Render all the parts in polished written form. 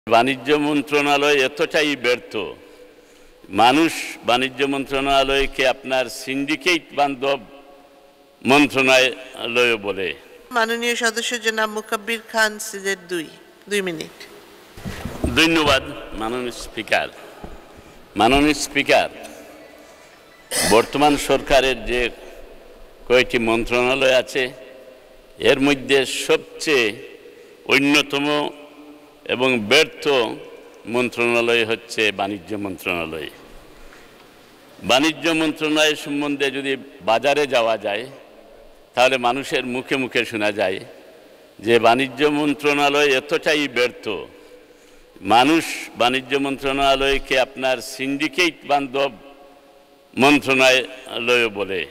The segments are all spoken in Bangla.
বাণিজ্য মন্ত্রণালয় এতটাই ব্যর্থ, মানুষ বাণিজ্য মন্ত্রণালয়কে আপনার সিন্ডিকেট বান্ধব মন্ত্রণালয় বলে। মাননীয় সদস্য জনাব মোকাব্বির খান সিলেট 2 মিনিট। ধন্যবাদ মাননীয় স্পিকার। মাননীয় স্পিকার, বর্তমান সরকারের যে কয়েকটি মন্ত্রণালয় আছে এর মধ্যে সবচেয়ে অন্যতম এবং ব্যর্থ মন্ত্রণালয় হচ্ছে বাণিজ্য মন্ত্রণালয়। বাণিজ্য মন্ত্রণালয় সম্বন্ধে যদি বাজারে যাওয়া যায় তাহলে মানুষের মুখে মুখে শোনা যায় যে বাণিজ্য মন্ত্রণালয় এতটাই ব্যর্থ, মানুষ বাণিজ্য মন্ত্রণালয়কে আপনার সিন্ডিকেট বান্ধব মন্ত্রণালয় বলে।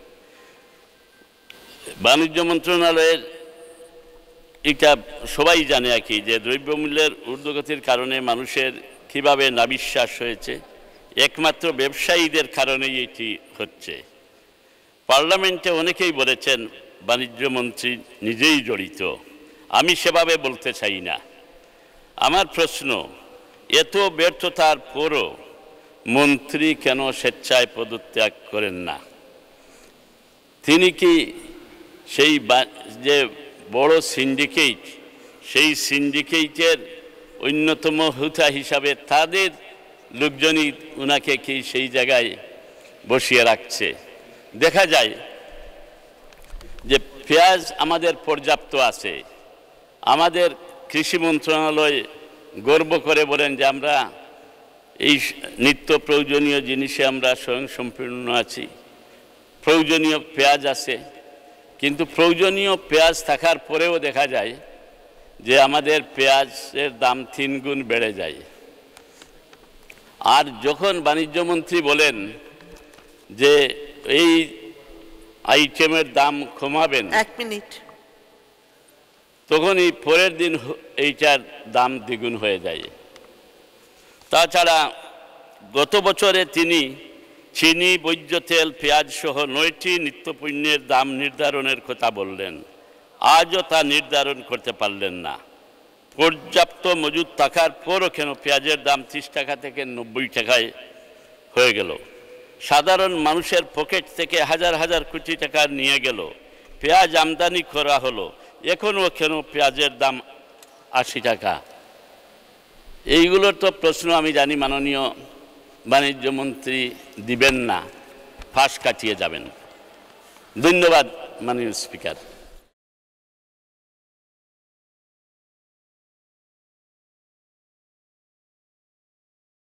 বাণিজ্য মন্ত্রণালয়ের এটা সবাই জানে আর কি, যে দ্রব্যমূল্যের ঊর্ধ্বগতির কারণে মানুষের কীভাবে নাবিশ্বাস হয়েছে, একমাত্র ব্যবসায়ীদের কারণেই এটি হচ্ছে। পার্লামেন্টে অনেকেই বলেছেন বাণিজ্য মন্ত্রী নিজেই জড়িত, আমি সেভাবে বলতে চাই না। আমার প্রশ্ন, এত ব্যর্থতার পরও মন্ত্রী কেন স্বেচ্ছায় পদত্যাগ করেন না? তিনি কি সেই যে বড় সিন্ডিকেট, সেই সিন্ডিকেটের অন্যতম হোতা হিসাবে তাদের লোকজনই ওনাকে কি সেই জায়গায় বসিয়ে রাখছে? দেখা যায় যে পেঁয়াজ আমাদের পর্যাপ্ত আছে, আমাদের কৃষি মন্ত্রণালয় গর্ব করে বলেন যে আমরা এই নিত্য প্রয়োজনীয় জিনিসে আমরা স্বয়ংসম্পূর্ণ আছি, প্রয়োজনীয় পেঁয়াজ আছে। কিন্তু প্রয়োজনীয় পেঁয়াজ থাকার পরেও দেখা যায় যে আমাদের পেঁয়াজের দাম 3 গুণ বেড়ে যায়। আর যখন বাণিজ্য মন্ত্রী বলেন যে এই আইটেমের দাম কমাবেন, 1 মিনিট, তখনই পরের দিন এইটার দাম দ্বিগুণ হয়ে যায়। তাছাড়া গত বছরে তিনি চিনি, ভোজ্য তেল, পেঁয়াজ সহ 9টি নিত্যপণ্যের দাম নির্ধারণের কথা বললেন, আজও তা নির্ধারণ করতে পারলেন না। পর্যাপ্ত মজুদ থাকার পরও কেন পেঁয়াজের দাম 30 টাকা থেকে 90 টাকায় হয়ে গেল? সাধারণ মানুষের পকেট থেকে হাজার হাজার কোটি টাকা নিয়ে গেল, পেঁয়াজ আমদানি করা হলো, এখনও কেন পেঁয়াজের দাম 80 টাকা? এইগুলোর তো প্রশ্ন আমি জানি মাননীয় বাণিজ্য মন্ত্রী দিবেন না, ফাঁস কাটিয়ে যাবেন। ধন্যবাদ মাননীয় স্পিকার।